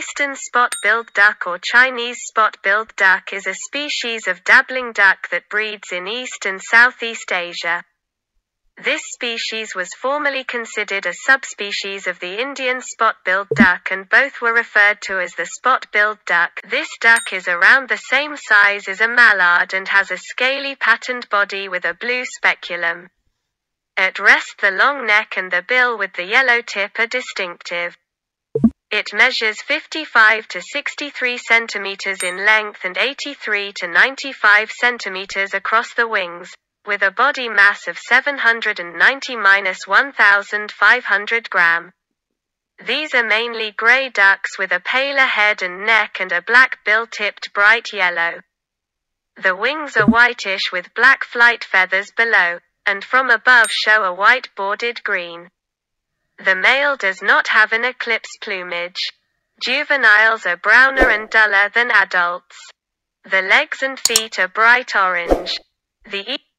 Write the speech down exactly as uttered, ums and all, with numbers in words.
eastern spot-billed duck or Chinese spot-billed duck is a species of dabbling duck that breeds in East and Southeast Asia. This species was formerly considered a subspecies of the Indian spot-billed duck, and both were referred to as the spot-billed duck. This duck is around the same size as a mallard and has a scaly patterned body with a blue speculum. At rest, the long neck and the bill with the yellow tip are distinctive. It measures fifty-five to sixty-three centimeters in length and eighty-three to ninety-five centimeters across the wings, with a body mass of seven hundred ninety to one thousand five hundred grams. These are mainly gray ducks with a paler head and neck and a black bill tipped bright yellow. The wings are whitish with black flight feathers below, and from above show a white bordered green. The male does not have an eclipse plumage. Juveniles are browner and duller than adults. The legs and feet are bright orange. The